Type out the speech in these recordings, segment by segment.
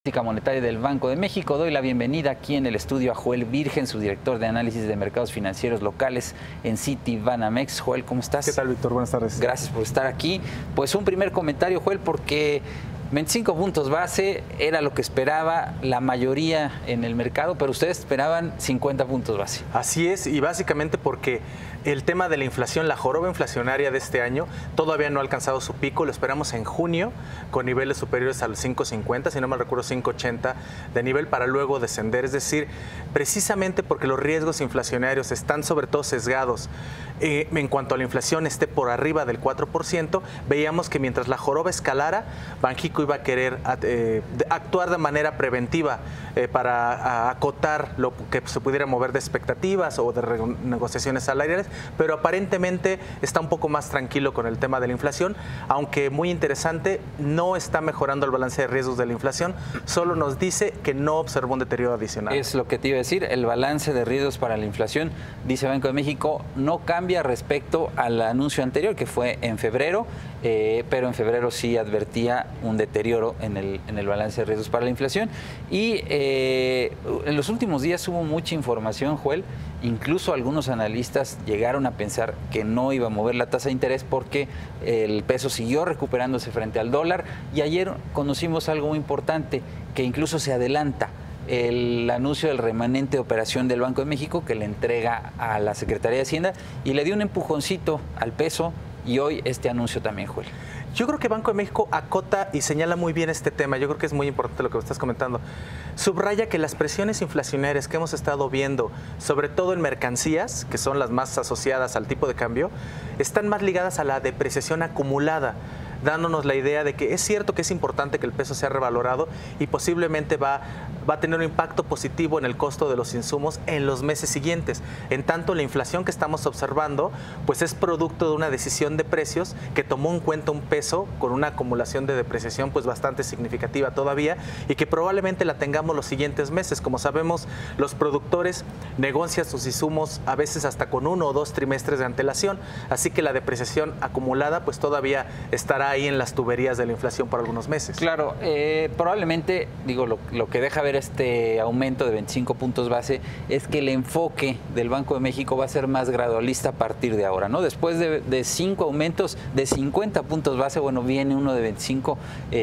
Política monetaria del Banco de México. Doy la bienvenida aquí en el estudio a Joel Virgen, su director de análisis de mercados financieros locales en Citibanamex. Joel, ¿cómo estás? ¿Qué tal, Víctor? Buenas tardes. Gracias por estar aquí. Pues un primer comentario, Joel, porque 25 puntos base era lo que esperaba la mayoría en el mercado, pero ustedes esperaban 50 puntos base. Así es, y básicamente porque el tema de la inflación, la joroba inflacionaria de este año, todavía no ha alcanzado su pico. Lo esperamos en junio con niveles superiores a los 5.50, si no mal recuerdo 5.80 de nivel, para luego descender. Es decir, precisamente porque los riesgos inflacionarios están sobre todo sesgados en cuanto a la inflación esté por arriba del 4%, veíamos que mientras la joroba escalara, Banxico iba a querer actuar de manera preventiva para acotar lo que se pudiera mover de expectativas o de negociaciones salariales, pero aparentemente está un poco más tranquilo con el tema de la inflación, aunque muy interesante, no está mejorando el balance de riesgos de la inflación, solo nos dice que no observó un deterioro adicional. Es lo que te iba a decir, el balance de riesgos para la inflación, dice Banco de México, no cambia respecto al anuncio anterior, que fue en febrero, pero en febrero sí advertía un deterioro en el balance de riesgos para la inflación. Y en los últimos días hubo mucha información, Joel. Incluso algunos analistas llegaron a pensar que no iba a mover la tasa de interés porque el peso siguió recuperándose frente al dólar. Y ayer conocimos algo muy importante, que incluso se adelanta el anuncio del remanente de operación del Banco de México, que le entrega a la Secretaría de Hacienda y le dio un empujoncito al peso, y hoy este anuncio también, Joel. Yo creo que Banco de México acota y señala muy bien este tema. Yo creo que es muy importante lo que estás comentando. Subraya que las presiones inflacionarias que hemos estado viendo, sobre todo en mercancías, que son las más asociadas al tipo de cambio, están más ligadas a la depreciación acumulada, dándonos la idea de que es cierto que es importante que el peso sea revalorado y posiblemente va a tener un impacto positivo en el costo de los insumos en los meses siguientes. En tanto, la inflación que estamos observando pues es producto de una decisión de precios que tomó en cuenta un peso con una acumulación de depreciación pues bastante significativa todavía, y que probablemente la tengamos los siguientes meses. Como sabemos, los productores negocian sus insumos a veces hasta con 1 o 2 trimestres de antelación, así que la depreciación acumulada pues todavía estará ahí en las tuberías de la inflación por algunos meses. Claro, probablemente, digo, lo que deja ver este aumento de 25 puntos base es que el enfoque del Banco de México va a ser más gradualista a partir de ahora, ¿no? Después de 5 aumentos de 50 puntos base, bueno, viene uno de 25,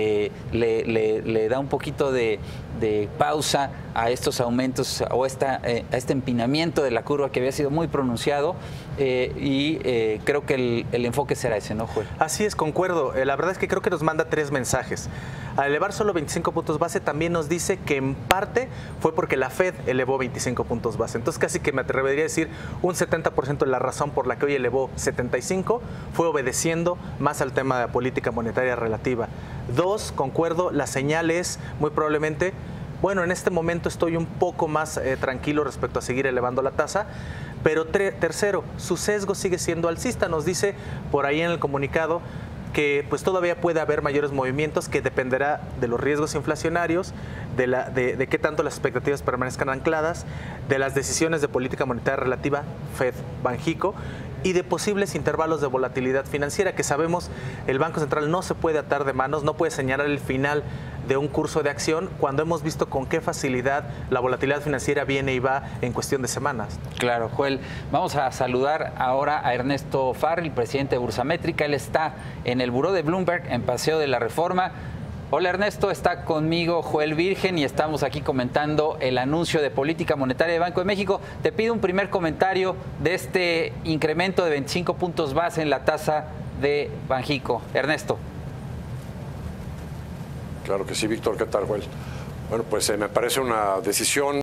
le da un poquito de pausa a estos aumentos o a este empinamiento de la curva que había sido muy pronunciado, y creo que el enfoque será ese, ¿no, Joel? Así es, concuerdo. La verdad es que creo que nos manda 3 mensajes. Al elevar solo 25 puntos base, también nos dice que en parte fue porque la Fed elevó 25 puntos base. Entonces casi que me atrevería a decir un 70% de la razón por la que hoy elevó 75 fue obedeciendo más al tema de la política monetaria relativa. 2, concuerdo, la señal es muy probablemente, bueno, en este momento estoy un poco más tranquilo respecto a seguir elevando la tasa. Pero tercero, su sesgo sigue siendo alcista. Nos dice por ahí en el comunicado que pues todavía puede haber mayores movimientos, que dependerá de los riesgos inflacionarios, de qué tanto las expectativas permanezcan ancladas, de las decisiones de política monetaria relativa Fed, Banxico, y de posibles intervalos de volatilidad financiera, que sabemos el Banco Central no se puede atar de manos, no puede señalar el final de un curso de acción cuando hemos visto con qué facilidad la volatilidad financiera viene y va en cuestión de semanas. Claro, Joel. Vamos a saludar ahora a Ernesto Farril, presidente de Bursamétrica. Él está en el buró de Bloomberg en Paseo de la Reforma. Hola Ernesto, está conmigo Joel Virgen y estamos aquí comentando el anuncio de política monetaria de Banco de México. Te pido un primer comentario de este incremento de 25 puntos base en la tasa de Banxico. Ernesto. Claro que sí, Víctor. ¿Qué tal, Joel? Bueno, pues me parece una decisión